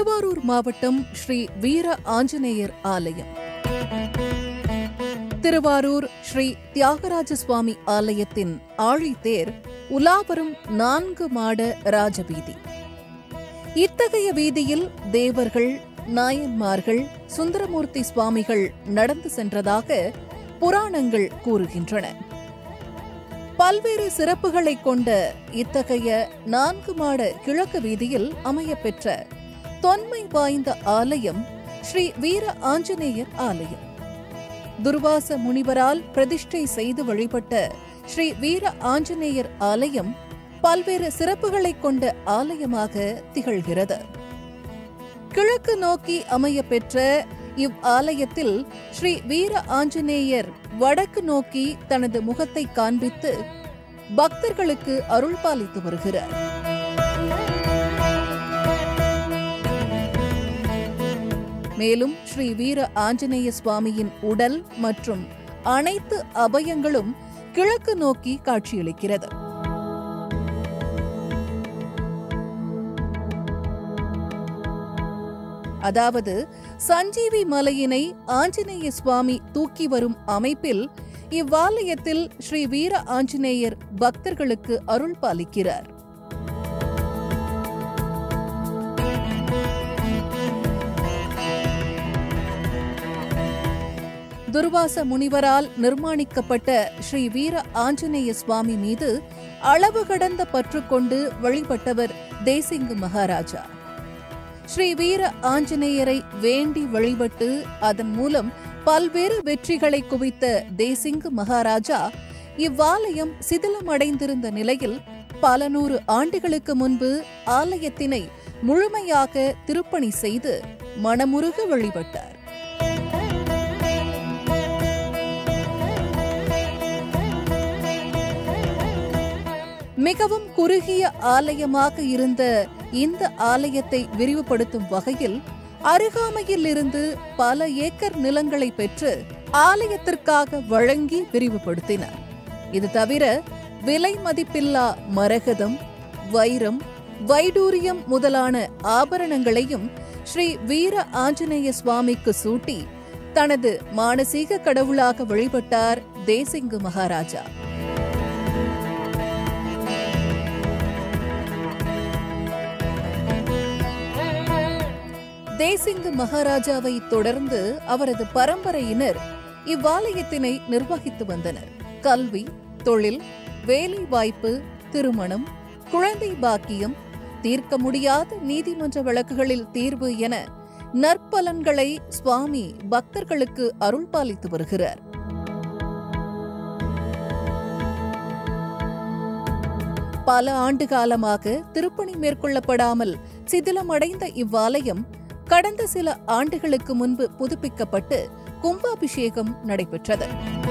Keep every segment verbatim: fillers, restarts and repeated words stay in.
திருவாரூர் மாவட்டம் ஸ்ரீ வீர ஆஞ்சநேயர் ஆலயம். திருவாரூர் ஸ்ரீ தியாகராஜ சுவாமி ஆலயத்தின் ஆழித்தேர் உலாவரும் நான்கு மாட ராஜவீதி. இத்தகைய வீதியில் தேவர்கள், நாயன்மார்கள், சுந்தரமூர்த்தி சுவாமிகள் நடந்து சென்றதாக புராணங்கள் கூறுகின்றன. பல்வேறு சிறப்புகளை கொண்ட இத்தகைய நான்கு மாட கிழக்கு வீதியில் அமையப்பெற்ற தொன்மை வாய்ந்த ஆலயம் ஸ்ரீ வீர ஆஞ்சநேயர் ஆலயம். துர்வாச முனிவரால் பிரதிஷ்டை செய்து வழிபட்ட ஸ்ரீ வீர ஆஞ்சநேயர் ஆலயம் பல்வேறு சிறப்புகளை கொண்ட ஆலயமாக திகழ்கிறது. கிழக்கு நோக்கி அமையப்பெற்ற இவ் ஆலயத்தில் ஸ்ரீ வீர ஆஞ்சநேயர் வடக்கு நோக்கி தனது முகத்தை காண்பித்து பக்தர்களுக்கு அருள் பாலித்து வருகிறார். மேலும் ஸ்ரீ வீர ஆஞ்சநேய சுவாமியின் உடல் மற்றும் அனைத்து அபயங்களும் கிழக்கு நோக்கி காட்சியளிக்கிறது. அதாவது சஞ்சீவி மலையினை ஆஞ்சநேய சுவாமி தூக்கி வரும் அமைப்பில் இவ்வாலயத்தில் ஸ்ரீ வீர ஆஞ்சநேயர் பக்தர்களுக்கு அருள் பாலிக்கிறார். துர்வாச முனிவரால் நிர்மாணிக்கப்பட்ட ஸ்ரீ வீர ஆஞ்சநேய சுவாமி மீது அளவு கடந்த பற்று கொண்டு வழிபட்டவர் தேசிங்கு மகாராஜா. ஸ்ரீ வீர ஆஞ்சநேயரை வேண்டி வழிபட்டு அதன் மூலம் பல்வேறு வெற்றிகளை குவித்த தேசிங்கு மகாராஜா இவ்வாலயம் சிதிலமடைந்திருந்த நிலையில் பல நூறு ஆண்டுகளுக்கு முன்பு ஆலயத்தினை முழுமையாக திருப்பணி செய்து மனமுருக வழிபட்டார். மிகவும் குறுகிய ஆலயமாக இருந்த இந்த ஆலயத்தை விரிவுபடுத்தும் வகையில் அருகாமையில் இருந்து பல ஏக்கர் நிலங்களை பெற்று ஆலயத்திற்காக வழங்கி விரிவுபடுத்தினார். இது தவிர விலை மதிப்பில்லா மரகதம், வைரம், வைடூரியம் முதலான ஆபரணங்களையும் ஸ்ரீ வீர ஆஞ்சநேய சுவாமிக்கு சூட்டி தனது மானசீக கடவுளாக வழிபட்டார் தேசிங்கு மகாராஜா. தேசிங்கு மகாராஜாவை தொடர்ந்து அவரது பரம்பரையினர் இவ்வாலயத்தினை நிர்வகித்து வந்தனர். கல்வி, தொழில், வேலை வாய்ப்பு, திருமணம், குழந்தை பாக்கியம், தீர்க்க முடியாத நீதிமன்ற வழக்குகளில் தீர்வு என நற்பலன்களை சுவாமி பக்தர்களுக்கு அருள் பாலித்து வருகிறார். பல ஆண்டு காலமாக திருப்பணி மேற்கொள்ளப்படாமல் சிதிலமடைந்த இவ்வாலயம் கடந்த சில ஆண்டுகளுக்கு முன்பு புதுப்பிக்கப்பட்டு கும்பாபிஷேகம் நடைபெற்றது.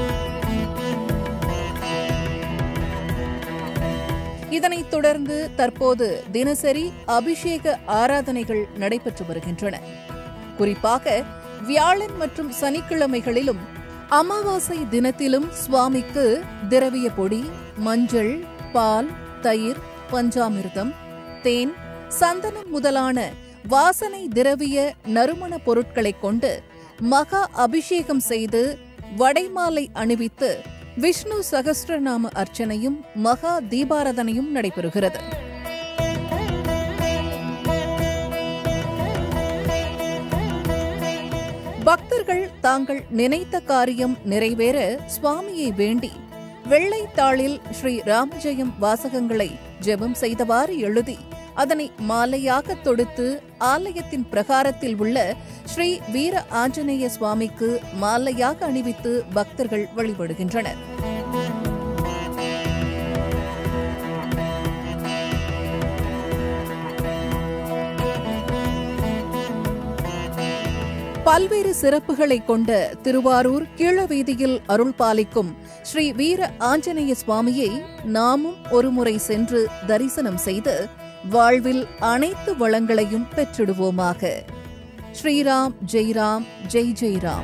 இதனைத் தொடர்ந்து தற்போது தினசரி அபிஷேக ஆராதனைகள் நடைபெற்று வருகின்றன. குறிப்பாக வியாழன் மற்றும் சனிக்கிழமைகளிலும் அமாவாசை தினத்திலும் சுவாமிக்கு திரவிய பொடி, மஞ்சள், பால், தயிர், பஞ்சாமிர்தம், தேன், சந்தனம் முதலான வாசனை திரவிய நறுமண பொருட்களை கொண்டு மகா அபிஷேகம் செய்து வடைமாலை அணிவித்து விஷ்ணு சகஸ்ரநாம அர்ச்சனையும் மகா தீபாராதனையும் நடைபெறுகிறது. பக்தர்கள் தாங்கள் நினைத்த காரியம் நிறைவேற சுவாமியை வேண்டி வெள்ளை தாளில் ஸ்ரீ ராமஜெயம் வாசகங்களை ஜெபம் செய்தவாறு எழுதி அதனை மாலையாக தொடுத்து ஆலயத்தின் பிரகாரத்தில் உள்ள ஸ்ரீ வீர ஆஞ்சநேய சுவாமிக்கு மாலையாக அணிவித்து பக்தர்கள் வழிபடுகின்றனர். பல்வேறு சிறப்புகளை கொண்ட திருவாரூர் கீழவீதியில் அருள் பாலிக்கும் ஸ்ரீ வீர ஆஞ்சநேய சுவாமியை நாமும் ஒருமுறை சென்று தரிசனம் செய்து வாழ்வில் அனைத்து வளங்களையும் பெற்றிடுவோமாக. ஸ்ரீராம் ஜெய்ராம் ஜெய் ஜெய்ராம்.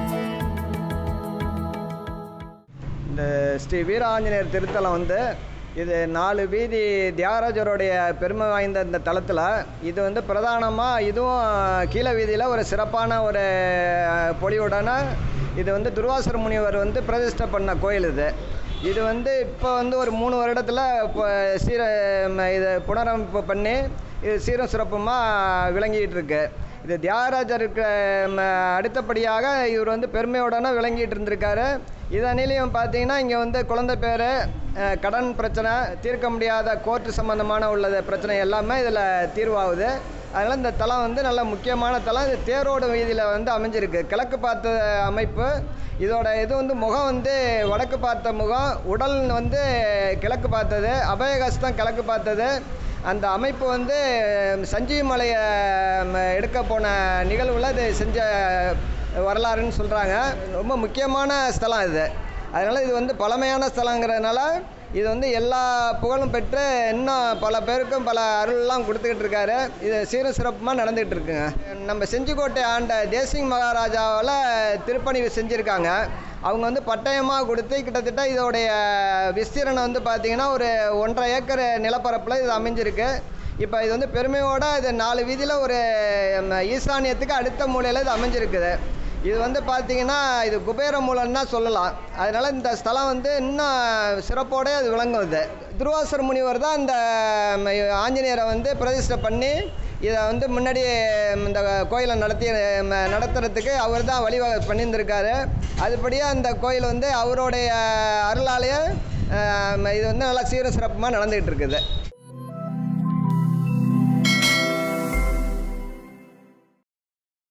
இந்த ஸ்ரீ வீர ஆஞ்சநேயர் திருத்தலம் வந்து இது நாலு வீதி தியாகராஜருடைய பெருமை வாய்ந்த இந்த தலத்தில் இது வந்து பிரதானமாக இதுவும் கீழ வீதியில் ஒரு சிறப்பான ஒரு பொலிவுடன இது வந்து துர்வாசர் முனிவர் வந்து பிரதிஷ்டை பண்ண கோயில் இது இது வந்து இப்போ வந்து ஒரு மூணு வருடத்தில் இப்போ சீர இது புனரமைப்பு பண்ணி இது சீரம் சிறப்புமாக விளங்கிட்டு இருக்கு. இது தியாகராஜருக்கு அடுத்தபடியாக இவர் வந்து பெருமையுடனே விளங்கிட்டு இருந்திருக்காரு. இதனிலையும் பார்த்தீங்கன்னா இங்கே வந்து குழந்தை பேர், கடன் பிரச்சனை, தீர்க்க முடியாத கோர்ட்டு சம்மந்தமான உள்ள பிரச்சனை எல்லாமே இதில் தீர்வாகுது. அதனால் இந்த தலம் வந்து நல்ல முக்கியமான தலம். இது தேரோடு வீதியில் வந்து அமைஞ்சிருக்கு. கிழக்கு பார்த்த அமைப்பு. இதோட இது வந்து முகம் வந்து வடக்கு பார்த்த முகம், உடல் வந்து கிழக்கு பார்த்தது, அபயகஸ்தான் கிழக்கு பார்த்தது. அந்த அமைப்பு வந்து சஞ்சீவி மலையை எடுக்க போன நிகழ்வில் இது செஞ்ச வரலாறுன்னு சொல்கிறாங்க. ரொம்ப முக்கியமான ஸ்தலம் இது. அதனால் இது வந்து பழமையான ஸ்தலங்கிறதுனால இது வந்து எல்லா புகழும் பெற்று இன்னும் பல பேருக்கும் பல அருள்லாம் கொடுத்துக்கிட்டு இருக்காரு. இது சீரும் சிறப்புமாக நடந்துகிட்டு இருக்குங்க. நம்ம செஞ்சிக்கோட்டை ஆண்ட தேசிங் மகாராஜாவால் திருப்பணி செஞ்சுருக்காங்க. அவங்க வந்து பட்டயமாக கொடுத்து கிட்டத்தட்ட இதோடைய விஸ்தீரணம் வந்து பார்த்திங்கன்னா ஒரு ஒன்றரை ஏக்கர் நிலப்பரப்பில் இது அமைஞ்சிருக்கு. இப்போ இது வந்து பெருமையோடு இது நாலு வீதியில் ஒரு ஈசானியத்துக்கு அடுத்த மூலையில் இது அமைஞ்சிருக்குது. இது வந்து பார்த்திங்கன்னா இது குபேர மூலம்னா சொல்லலாம். அதனால் இந்த ஸ்தலம் வந்து இன்னும் சிறப்போடு அது விளங்குது. துர்வாசர் முனிவர் தான் இந்த ஆஞ்சநேயரை வந்து பிரதிஷ்டை பண்ணி இதை வந்து முன்னாடி இந்த கோயிலை நடத்தி நடத்துறதுக்கு அவர் தான் வழிவகை பண்ணியிருந்திருக்காரு. அதுபடியே அந்த கோயில் வந்து அவருடைய அருளாலேயே இது வந்து நல்லா சீர சிறப்புமாக நடந்துகிட்டு இருக்குது.